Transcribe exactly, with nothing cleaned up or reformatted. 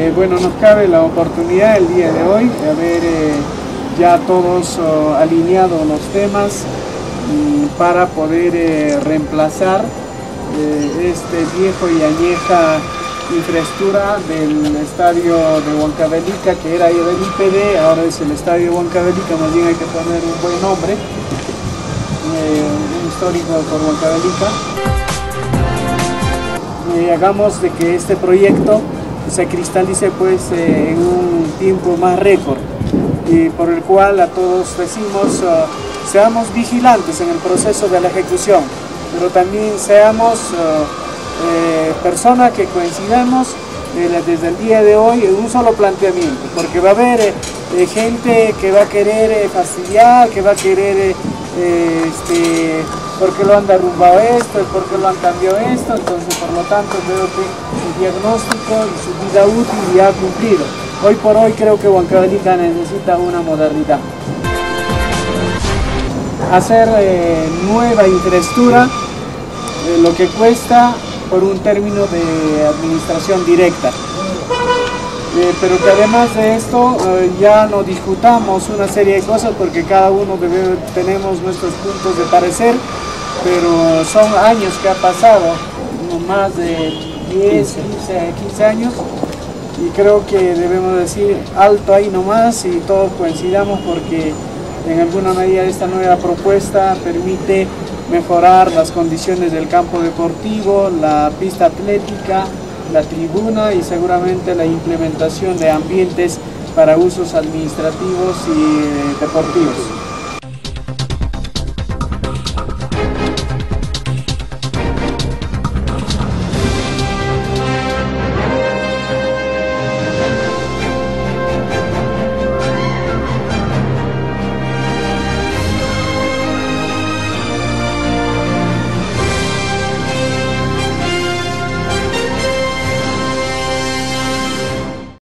eh, bueno, nos cabe la oportunidad el día de hoy de haber eh, ya todos oh, alineado los temas y para poder eh, reemplazar eh, este viejo y añeja infraestructura del estadio de Huancavelica, que era el I P D, ahora es el estadio de Huancavelica. Más bien hay que poner un buen nombre, eh, un histórico por Huancavelica. Eh, hagamos de que este proyecto se cristalice pues eh, en un tiempo más récord, y por el cual a todos decimos uh, seamos vigilantes en el proceso de la ejecución, pero también seamos uh, Eh, personas que coincidamos eh, desde el día de hoy en un solo planteamiento, porque va a haber eh, eh, gente que va a querer eh, fastidiar, que va a querer eh, eh, este, porque lo han derrumbado esto, porque lo han cambiado esto. Entonces, por lo tanto, veo que el diagnóstico y su vida útil ya ha cumplido. Hoy por hoy creo que Huancavelica necesita una modernidad. Hacer eh, nueva infraestructura, eh, lo que cuesta por un término de administración directa, eh, pero que además de esto eh, ya no discutamos una serie de cosas, porque cada uno debe, tenemos nuestros puntos de parecer, pero son años que ha pasado, no más de diez, quince años, y creo que debemos decir alto ahí nomás y todos coincidamos, porque en alguna medida esta nueva propuesta permite mejorar las condiciones del campo deportivo, la pista atlética, la tribuna y seguramente la implementación de ambientes para usos administrativos y deportivos.